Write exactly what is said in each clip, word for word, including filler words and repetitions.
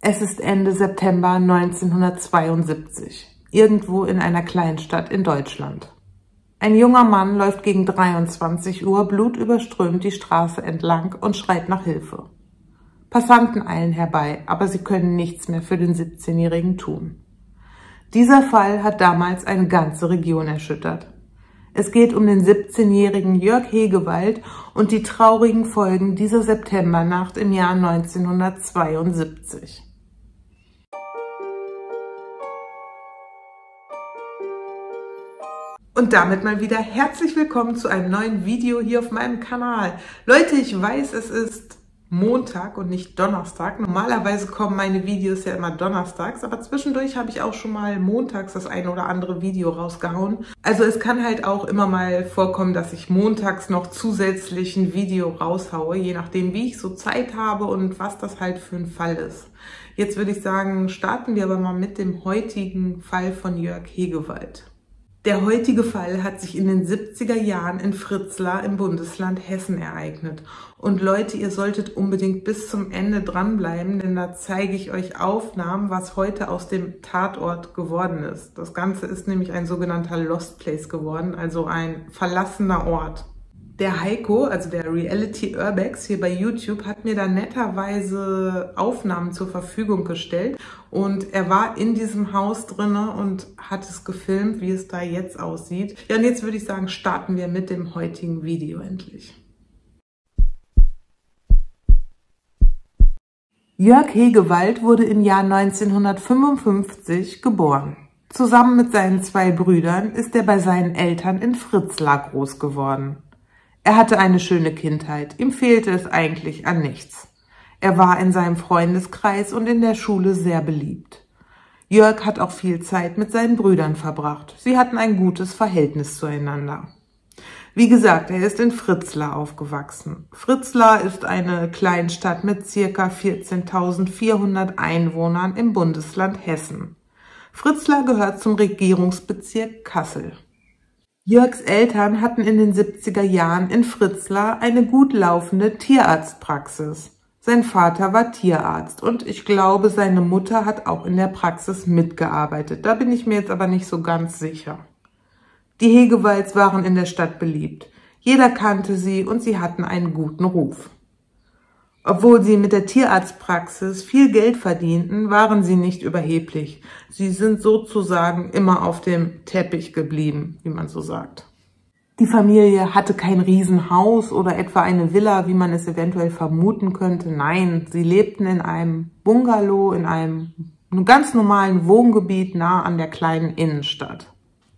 Es ist Ende September neunzehnhundertzweiundsiebzig, irgendwo in einer Kleinstadt in Deutschland. Ein junger Mann läuft gegen dreiundzwanzig Uhr blutüberströmt die Straße entlang und schreit nach Hilfe. Passanten eilen herbei, aber sie können nichts mehr für den siebzehnjährigen tun. Dieser Fall hat damals eine ganze Region erschüttert. Es geht um den siebzehnjährigen Jörg Hegewald und die traurigen Folgen dieser Septembernacht im Jahr neunzehnhundertzweiundsiebzig. Und damit mal wieder herzlich willkommen zu einem neuen Video hier auf meinem Kanal. Leute, ich weiß, es ist Montag und nicht Donnerstag. Normalerweise kommen meine Videos ja immer donnerstags, aber zwischendurch habe ich auch schon mal montags das eine oder andere Video rausgehauen. Also es kann halt auch immer mal vorkommen, dass ich montags noch zusätzlich ein Video raushaue, je nachdem, wie ich so Zeit habe und was das halt für ein Fall ist. Jetzt würde ich sagen, starten wir aber mal mit dem heutigen Fall von Jörg Hegewald. Der heutige Fall hat sich in den siebziger Jahren in Fritzlar im Bundesland Hessen ereignet. Und Leute, ihr solltet unbedingt bis zum Ende dranbleiben, denn da zeige ich euch Aufnahmen, was heute aus dem Tatort geworden ist. Das Ganze ist nämlich ein sogenannter Lost Place geworden, also ein verlassener Ort. Der Heiko, also der Reality Urbex hier bei YouTube, hat mir da netterweise Aufnahmen zur Verfügung gestellt und er war in diesem Haus drinne und hat es gefilmt, wie es da jetzt aussieht. Ja, und jetzt würde ich sagen, starten wir mit dem heutigen Video endlich. Jörg Hegewald wurde im Jahr neunzehnhundertfünfundfünfzig geboren. Zusammen mit seinen zwei Brüdern ist er bei seinen Eltern in Fritzlar groß geworden. Er hatte eine schöne Kindheit, ihm fehlte es eigentlich an nichts. Er war in seinem Freundeskreis und in der Schule sehr beliebt. Jörg hat auch viel Zeit mit seinen Brüdern verbracht. Sie hatten ein gutes Verhältnis zueinander. Wie gesagt, er ist in Fritzlar aufgewachsen. Fritzlar ist eine Kleinstadt mit ca. vierzehntausendvierhundert Einwohnern im Bundesland Hessen. Fritzlar gehört zum Regierungsbezirk Kassel. Jörgs Eltern hatten in den siebziger Jahren in Fritzlar eine gut laufende Tierarztpraxis. Sein Vater war Tierarzt und ich glaube, seine Mutter hat auch in der Praxis mitgearbeitet. Da bin ich mir jetzt aber nicht so ganz sicher. Die Hegewalds waren in der Stadt beliebt. Jeder kannte sie und sie hatten einen guten Ruf. Obwohl sie mit der Tierarztpraxis viel Geld verdienten, waren sie nicht überheblich. Sie sind sozusagen immer auf dem Teppich geblieben, wie man so sagt. Die Familie hatte kein Riesenhaus oder etwa eine Villa, wie man es eventuell vermuten könnte. Nein, sie lebten in einem Bungalow, in einem ganz normalen Wohngebiet nah an der kleinen Innenstadt.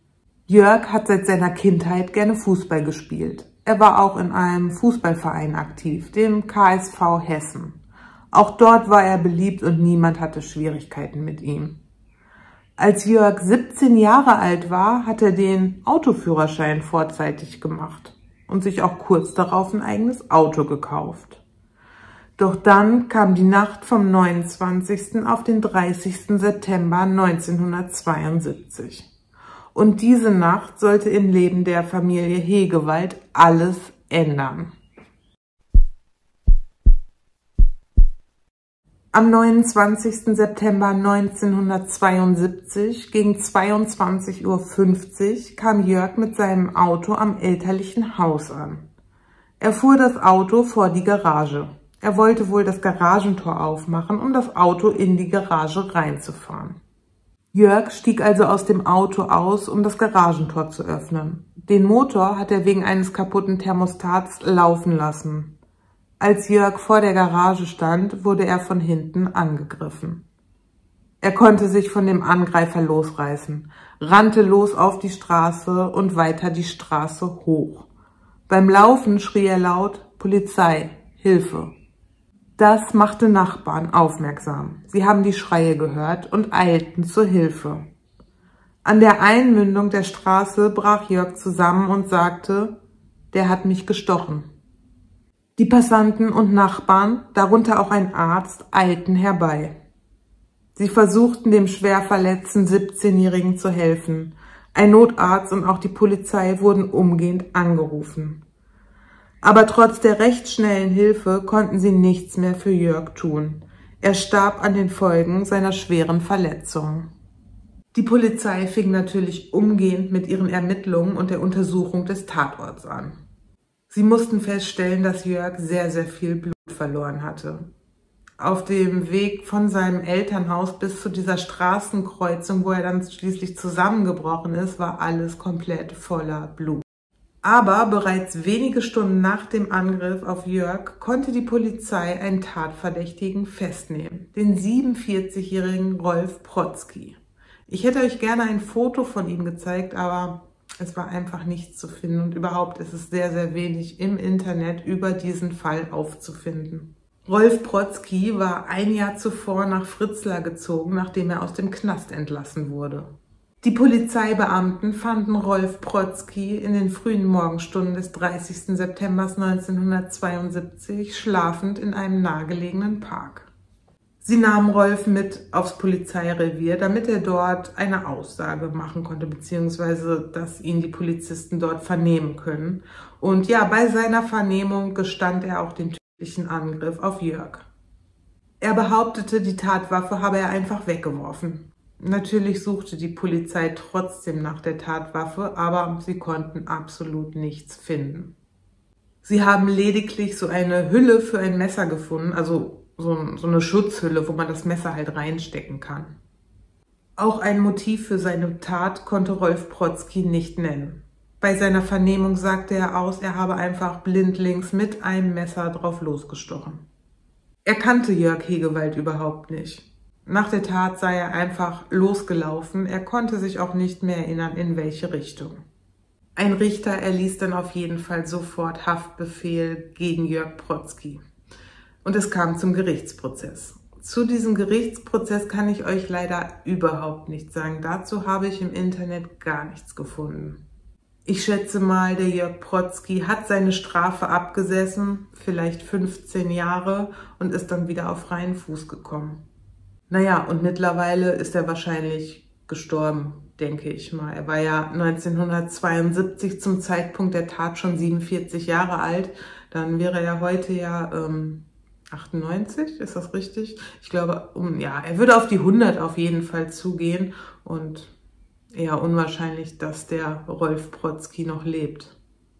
Jörg hat seit seiner Kindheit gerne Fußball gespielt. Er war auch in einem Fußballverein aktiv, dem K S V Hessen. Auch dort war er beliebt und niemand hatte Schwierigkeiten mit ihm. Als Jörg siebzehn Jahre alt war, hat er den Autoführerschein vorzeitig gemacht und sich auch kurz darauf ein eigenes Auto gekauft. Doch dann kam die Nacht vom neunundzwanzigsten auf den dreißigsten September neunzehnhundertzweiundsiebzig. Und diese Nacht sollte im Leben der Familie Hegewald alles ändern. Am neunundzwanzigsten September neunzehnhundertzweiundsiebzig gegen zweiundzwanzig Uhr fünfzig kam Jörg mit seinem Auto am elterlichen Haus an. Er fuhr das Auto vor die Garage. Er wollte wohl das Garagentor aufmachen, um das Auto in die Garage reinzufahren. Jörg stieg also aus dem Auto aus, um das Garagentor zu öffnen. Den Motor hat er wegen eines kaputten Thermostats laufen lassen. Als Jörg vor der Garage stand, wurde er von hinten angegriffen. Er konnte sich von dem Angreifer losreißen, rannte los auf die Straße und weiter die Straße hoch. Beim Laufen schrie er laut: Polizei, Hilfe! Das machte Nachbarn aufmerksam. Sie haben die Schreie gehört und eilten zur Hilfe. An der Einmündung der Straße brach Jörg zusammen und sagte: Der hat mich gestochen. Die Passanten und Nachbarn, darunter auch ein Arzt, eilten herbei. Sie versuchten dem schwer verletzten siebzehnjährigen zu helfen. Ein Notarzt und auch die Polizei wurden umgehend angerufen. Aber trotz der recht schnellen Hilfe konnten sie nichts mehr für Jörg tun. Er starb an den Folgen seiner schweren Verletzungen. Die Polizei fing natürlich umgehend mit ihren Ermittlungen und der Untersuchung des Tatorts an. Sie mussten feststellen, dass Jörg sehr, sehr viel Blut verloren hatte. Auf dem Weg von seinem Elternhaus bis zu dieser Straßenkreuzung, wo er dann schließlich zusammengebrochen ist, war alles komplett voller Blut. Aber bereits wenige Stunden nach dem Angriff auf Jörg konnte die Polizei einen Tatverdächtigen festnehmen, den siebenundvierzigjährigen Rolf Protzky. Ich hätte euch gerne ein Foto von ihm gezeigt, aber es war einfach nichts zu finden und überhaupt ist es sehr, sehr wenig im Internet über diesen Fall aufzufinden. Rolf Protzky war ein Jahr zuvor nach Fritzlar gezogen, nachdem er aus dem Knast entlassen wurde. Die Polizeibeamten fanden Rolf Protzky in den frühen Morgenstunden des dreißigsten September neunzehnhundertzweiundsiebzig schlafend in einem nahegelegenen Park. Sie nahmen Rolf mit aufs Polizeirevier, damit er dort eine Aussage machen konnte, beziehungsweise dass ihn die Polizisten dort vernehmen können. Und ja, bei seiner Vernehmung gestand er auch den tödlichen Angriff auf Jörg. Er behauptete, die Tatwaffe habe er einfach weggeworfen. Natürlich suchte die Polizei trotzdem nach der Tatwaffe, aber sie konnten absolut nichts finden. Sie haben lediglich so eine Hülle für ein Messer gefunden, also so, so eine Schutzhülle, wo man das Messer halt reinstecken kann. Auch ein Motiv für seine Tat konnte Rolf Protzky nicht nennen. Bei seiner Vernehmung sagte er aus, er habe einfach blindlings mit einem Messer drauf losgestochen. Er kannte Jörg Hegewald überhaupt nicht. Nach der Tat sei er einfach losgelaufen, er konnte sich auch nicht mehr erinnern, in welche Richtung. Ein Richter erließ dann auf jeden Fall sofort Haftbefehl gegen Jörg Protzky. Und es kam zum Gerichtsprozess. Zu diesem Gerichtsprozess kann ich euch leider überhaupt nichts sagen. Dazu habe ich im Internet gar nichts gefunden. Ich schätze mal, der Jörg Protzky hat seine Strafe abgesessen, vielleicht fünfzehn Jahre, und ist dann wieder auf freien Fuß gekommen. Naja, und mittlerweile ist er wahrscheinlich gestorben, denke ich mal. Er war ja neunzehnhundertzweiundsiebzig zum Zeitpunkt der Tat schon siebenundvierzig Jahre alt. Dann wäre er heute ja ähm, achtundneunzig, ist das richtig? Ich glaube, um, ja, er würde auf die hundert auf jeden Fall zugehen und eher unwahrscheinlich, dass der Rolf Protzky noch lebt.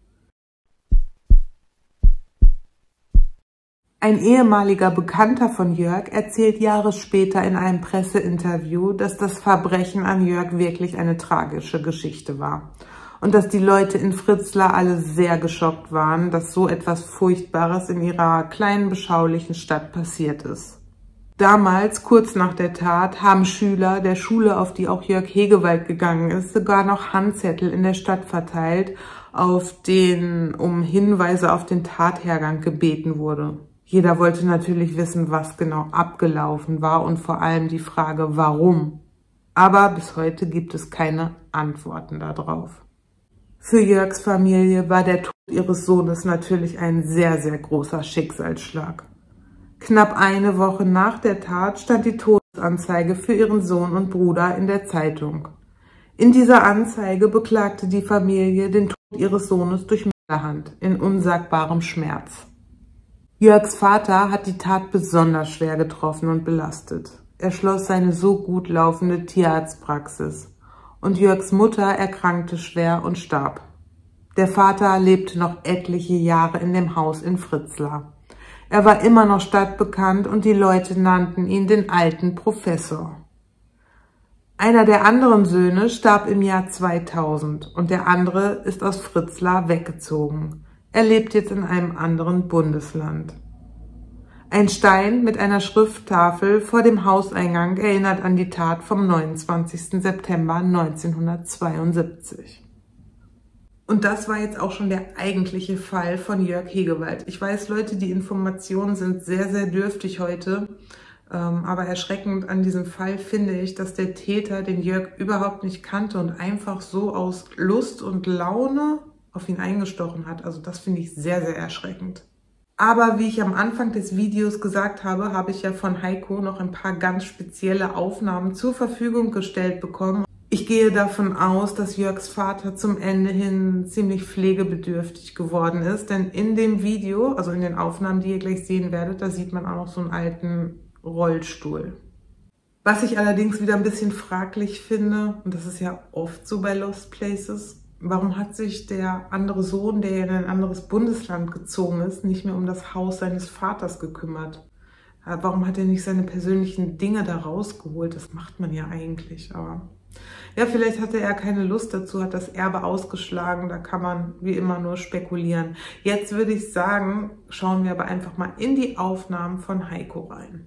Ein ehemaliger Bekannter von Jörg erzählt Jahre später in einem Presseinterview, dass das Verbrechen an Jörg wirklich eine tragische Geschichte war. Und dass die Leute in Fritzlar alle sehr geschockt waren, dass so etwas Furchtbares in ihrer kleinen, beschaulichen Stadt passiert ist. Damals, kurz nach der Tat, haben Schüler der Schule, auf die auch Jörg Hegewald gegangen ist, sogar noch Handzettel in der Stadt verteilt, auf denen um Hinweise auf den Tathergang gebeten wurde. Jeder wollte natürlich wissen, was genau abgelaufen war und vor allem die Frage, warum. Aber bis heute gibt es keine Antworten darauf. Für Jörgs Familie war der Tod ihres Sohnes natürlich ein sehr, sehr großer Schicksalsschlag. Knapp eine Woche nach der Tat stand die Todesanzeige für ihren Sohn und Bruder in der Zeitung. In dieser Anzeige beklagte die Familie den Tod ihres Sohnes durch Mörderhand in unsagbarem Schmerz. Jörgs Vater hat die Tat besonders schwer getroffen und belastet. Er schloss seine so gut laufende Tierarztpraxis. Und Jörgs Mutter erkrankte schwer und starb. Der Vater lebte noch etliche Jahre in dem Haus in Fritzlar. Er war immer noch stadtbekannt und die Leute nannten ihn den alten Professor. Einer der anderen Söhne starb im Jahr zweitausend und der andere ist aus Fritzlar weggezogen. Er lebt jetzt in einem anderen Bundesland. Ein Stein mit einer Schrifttafel vor dem Hauseingang erinnert an die Tat vom neunundzwanzigsten September neunzehnhundertzweiundsiebzig. Und das war jetzt auch schon der eigentliche Fall von Jörg Hegewald. Ich weiß, Leute, die Informationen sind sehr, sehr dürftig heute. Ähm, aber erschreckend an diesem Fall finde ich, dass der Täter den Jörg überhaupt nicht kannte und einfach so aus Lust und Laune auf ihn eingestochen hat. Also das finde ich sehr, sehr erschreckend. Aber wie ich am Anfang des Videos gesagt habe, habe ich ja von Heiko noch ein paar ganz spezielle Aufnahmen zur Verfügung gestellt bekommen. Ich gehe davon aus, dass Jörgs Vater zum Ende hin ziemlich pflegebedürftig geworden ist, denn in dem Video, also in den Aufnahmen, die ihr gleich sehen werdet, da sieht man auch noch so einen alten Rollstuhl. Was ich allerdings wieder ein bisschen fraglich finde, und das ist ja oft so bei Lost Places, warum hat sich der andere Sohn, der in ein anderes Bundesland gezogen ist, nicht mehr um das Haus seines Vaters gekümmert? Warum hat er nicht seine persönlichen Dinge da rausgeholt? Das macht man ja eigentlich, aber ja, vielleicht hatte er keine Lust dazu, hat das Erbe ausgeschlagen, da kann man wie immer nur spekulieren. Jetzt würde ich sagen, schauen wir aber einfach mal in die Aufnahmen von Heiko rein.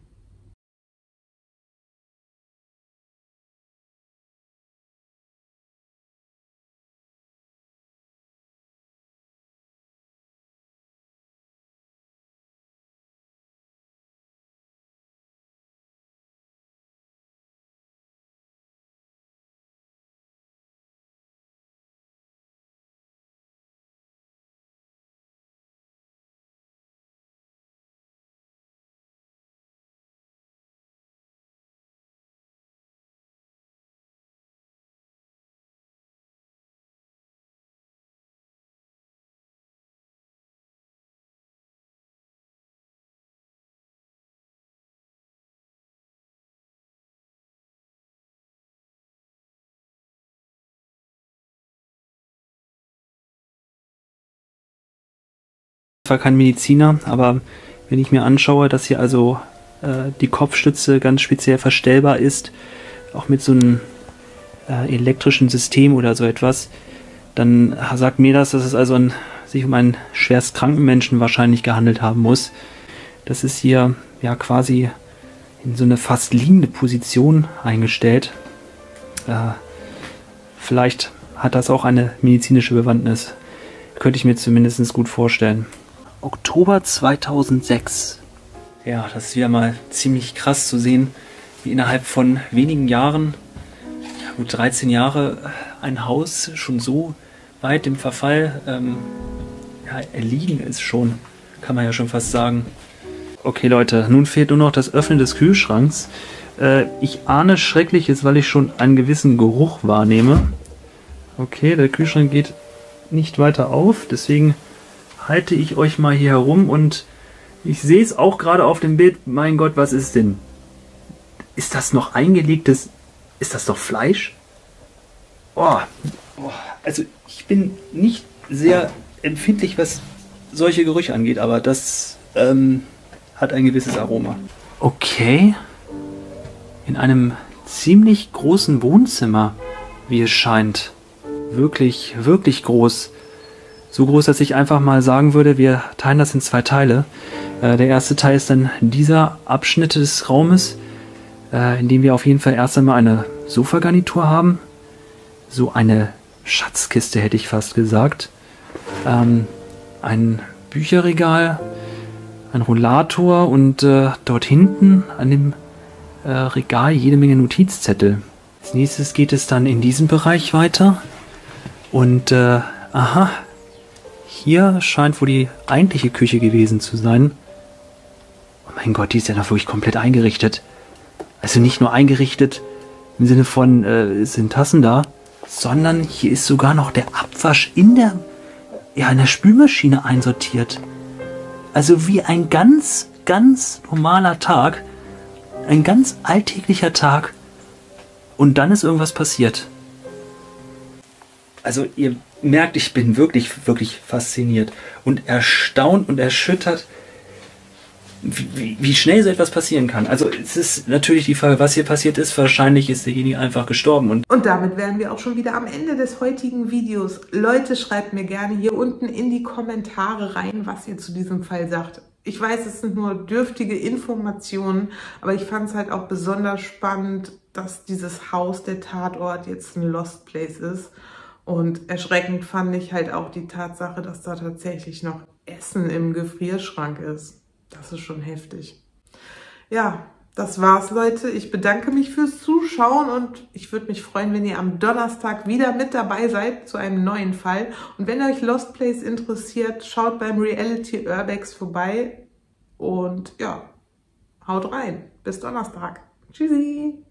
Zwar kein Mediziner, aber wenn ich mir anschaue, dass hier also äh, die Kopfstütze ganz speziell verstellbar ist, auch mit so einem äh, elektrischen System oder so etwas, dann sagt mir das, dass es also ein, sich um einen schwerst kranken Menschen wahrscheinlich gehandelt haben muss. Das ist hier ja quasi in so eine fast liegende Position eingestellt. Äh, vielleicht hat das auch eine medizinische Bewandtnis. Könnte ich mir zumindest gut vorstellen. Oktober zweitausendsechs. Ja, das ist wieder mal ziemlich krass zu sehen, wie innerhalb von wenigen Jahren, ja gut dreizehn Jahre, ein Haus schon so weit im Verfall ähm, ja, erliegen ist schon, kann man ja schon fast sagen. Okay Leute, nun fehlt nur noch das Öffnen des Kühlschranks. Äh, ich ahne Schreckliches, weil ich schon einen gewissen Geruch wahrnehme. Okay, der Kühlschrank geht nicht weiter auf, deswegen halte ich euch mal hier herum und ich sehe es auch gerade auf dem Bild. Mein Gott, was ist denn? Ist das noch eingelegtes? Ist das doch Fleisch? Oh, oh, also ich bin nicht sehr empfindlich, was solche Gerüche angeht, aber das ähm, hat ein gewisses Aroma. Okay. In einem ziemlich großen Wohnzimmer, wie es scheint. Wirklich, wirklich groß. So groß, dass ich einfach mal sagen würde, wir teilen das in zwei Teile. Äh, der erste Teil ist dann dieser Abschnitt des Raumes, äh, in dem wir auf jeden Fall erst einmal eine Sofagarnitur haben. So eine Schatzkiste, hätte ich fast gesagt. Ähm, ein Bücherregal, ein Rollator und äh, dort hinten an dem äh, Regal jede Menge Notizzettel. Als nächstes geht es dann in diesem Bereich weiter. Und, äh, aha, hier scheint wohl die eigentliche Küche gewesen zu sein. Oh mein Gott, die ist ja noch wirklich komplett eingerichtet. Also nicht nur eingerichtet im Sinne von, äh, sind Tassen da, sondern hier ist sogar noch der Abwasch in der, ja, in der Spülmaschine einsortiert. Also wie ein ganz, ganz normaler Tag, ein ganz alltäglicher Tag und dann ist irgendwas passiert. Also ihr merkt, ich bin wirklich, wirklich fasziniert und erstaunt und erschüttert, wie, wie, wie schnell so etwas passieren kann. Also es ist natürlich die Frage, was hier passiert ist. Wahrscheinlich ist derjenige einfach gestorben. Und, und damit wären wir auch schon wieder am Ende des heutigen Videos. Leute, schreibt mir gerne hier unten in die Kommentare rein, was ihr zu diesem Fall sagt. Ich weiß, es sind nur dürftige Informationen, aber ich fand es halt auch besonders spannend, dass dieses Haus, der Tatort, jetzt ein Lost Place ist. Und erschreckend fand ich halt auch die Tatsache, dass da tatsächlich noch Essen im Gefrierschrank ist. Das ist schon heftig. Ja, das war's, Leute. Ich bedanke mich fürs Zuschauen und ich würde mich freuen, wenn ihr am Donnerstag wieder mit dabei seid zu einem neuen Fall. Und wenn euch Lost Place interessiert, schaut beim Reality Urbex vorbei und ja, haut rein. Bis Donnerstag. Tschüssi!